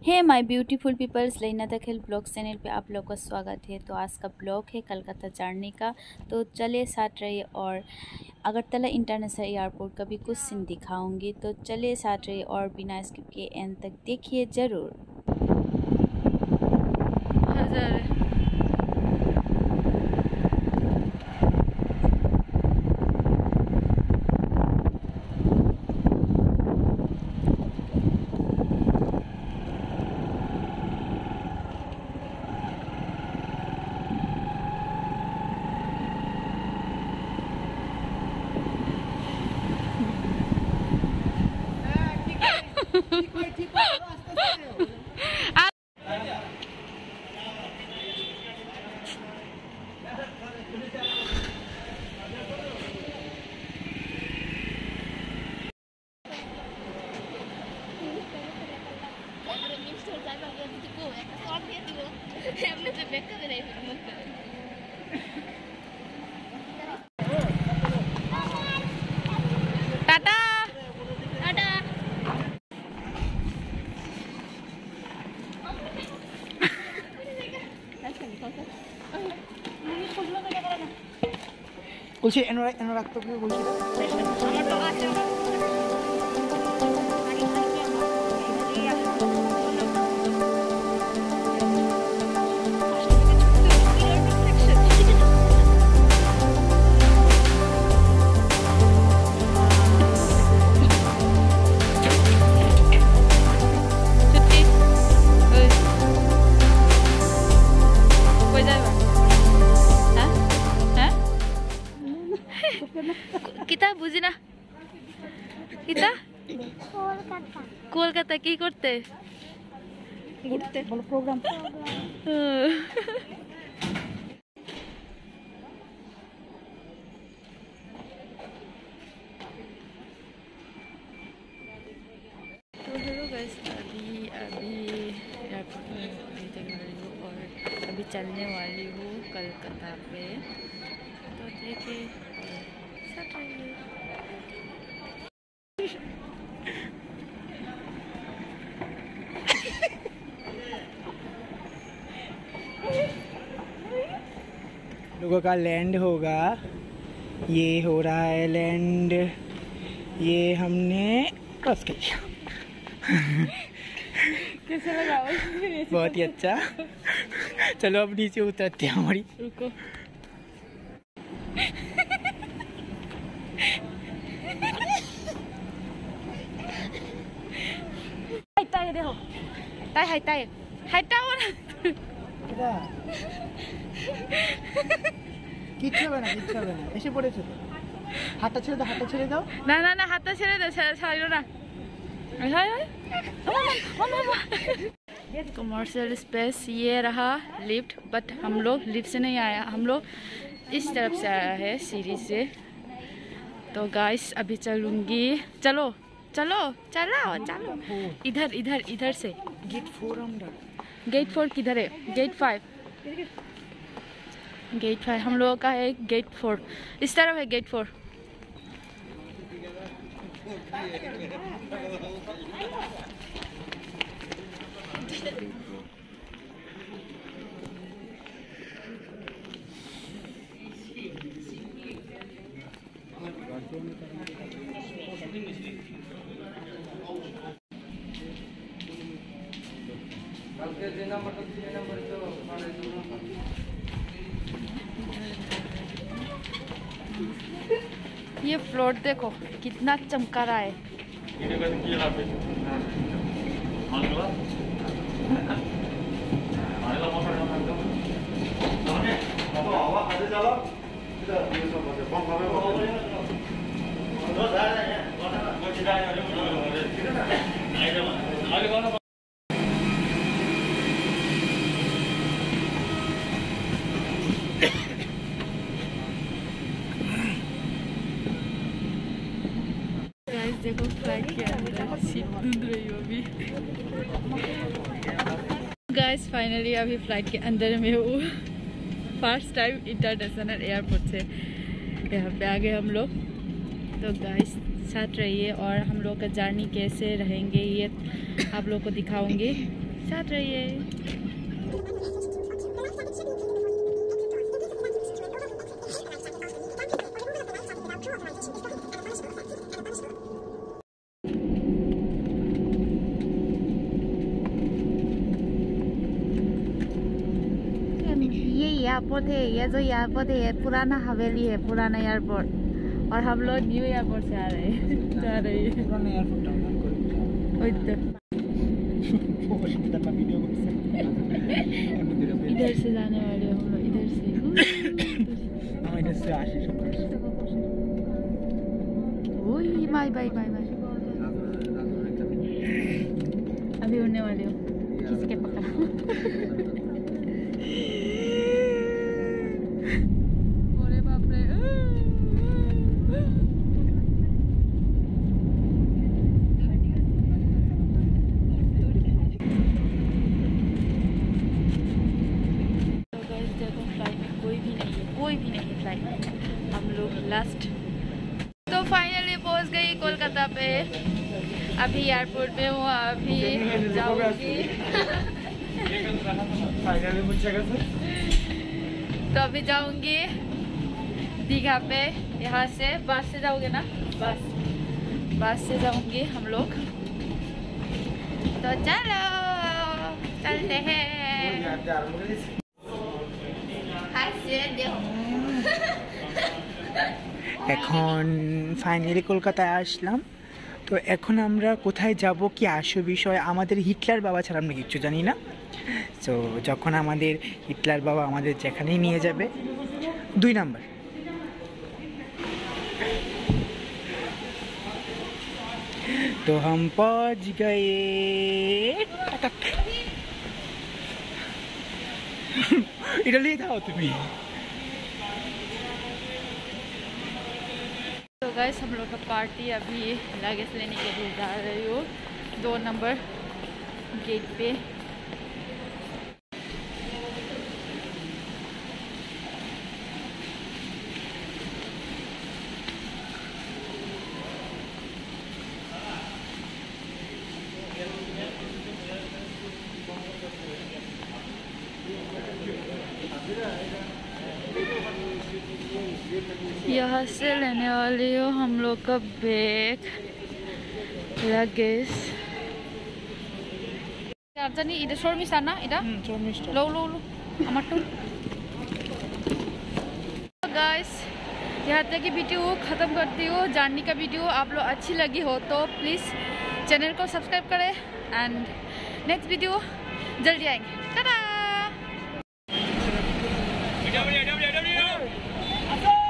Hey my beautiful peoples, लेना तखेल blog channel पे आप लोग का स्वागत है। तो आज का ब्लॉग है कलकत्ता जाने का। तो चले साथ रहिए और अगरतला इंटरनेशनल एयरपोर्ट का भी कुछ सीन दिखाऊंगी। तो चले साथ रहिए और बिना स्किप के एंड तक देखिए ज़रूर। टाटा टाटा। कुछ एनो रखतो की कुछ kita বুঝিনা kita কলকাতা কি করতে ঘুরতে বলো প্রোগ্রাম तो हेलो गाइस, अभी एयरपोर्ट में तक रही हूँ और अभी चलने वाली हूँ कलकत्ता पे। तो देखिए साथ रहिए। लोगों का लैंड होगा, ये हो रहा है लैंड, ये हमने क्रॉस कर लिया। कैसे लगा? बहुत ही अच्छा। चलो अब नीचे उतरते हैं। हमारी रुको। हाइटाए देखो, ताई हाइटाए हाइटाओ ना। কিচ্ছু হবে না এসে পড়েছো তো। হাতটা ছেড়ে দাও না না না, হাতটা ছেড়ে দাও, ছাড়ো না। कमर्शियल स्पेस ये रहा लिफ्ट, बट हम लोग लिफ्ट से नहीं आया, हम लोग इस तरफ से आया है सीढ़ी से। तो गाइस अभी चलूंगी, चलो चलो चलो चलो, इधर इधर इधर से। गेट 4 अंदर। गेट 4 किधर है? गेट 5। गेट 5 हम लोगों का है। गेट 4 इस तरफ है। गेट 4 ये फ्लोर देखो कितना चमका रहा है। देखो फ्लाइट के अंदर सीट ढूंढ रही हो अभी। गाइस फाइनली अभी फ्लाइट के अंदर में हूँ। फर्स्ट टाइम इंटरनेशनल एयरपोर्ट से यहाँ पे आ गए हम लोग। तो गाइस साथ रहिए और हम लोग का जर्नी कैसे रहेंगे ये आप लोग को दिखाऊंगी। साथ रहिए। ये एयरपोर्ट है, ये जो एयरपोर्ट है ये पुराना हवेली है, पुराना एयरपोर्ट। और हम लोग न्यू एयरपोर्ट से आ रहे हैं जा रहे हैं पुराना एयरपोर्ट इधर से जाने वाले हम लोग, इधर से बाय बाय बाय बाय। अभी उड़ने वाले हो, खींच के पकड़ा। अरे बाप रे। देखो फ्लाइट में कोई भी नहीं है, कोई भी नहीं है फ्लाइट में। हम लोग लास्ट तो फाइनली पहुंच गई कोलकाता पे। अभी एयरपोर्ट में हूँ, अभी जाऊंगी। तो अभी जाऊंगी दीघा पे। यहाँ से बस से जाओगे ना? बस से जाऊंगी हम लोग। तो चलो चलते हैं। এখন ফাইনালি কলকাতায় আসলাম। তো এখন আমরা কোথায় যাব, কি আসল বিষয়, আমাদের হিটলার বাবা ছাড়া আমরা কিচ্ছু জানি না। তো যখন আমাদের হিটলার বাবা আমাদের যেখানেই নিয়ে যাবে, 2 নাম্বার। तो हम पहुंच गए। इटली था तुम्हें। तो गाइस हम लोग का पार्टी अभी लगेज लेने के लिए जा रही हूँ 2 नंबर गेट पे। यहाँ से लेने वाली हूँ हम लोग का बैग, लगेज। इधर शर्मिष्ठा ना, इधर लो लो लो गाइस यहाँ तक की वीडियो ख़त्म करती हूँ। जर्नी का वीडियो आप लोग अच्छी लगी हो तो प्लीज़ चैनल को सब्सक्राइब करें एंड नेक्स्ट वीडियो जल्दी आएंगे। टाटा।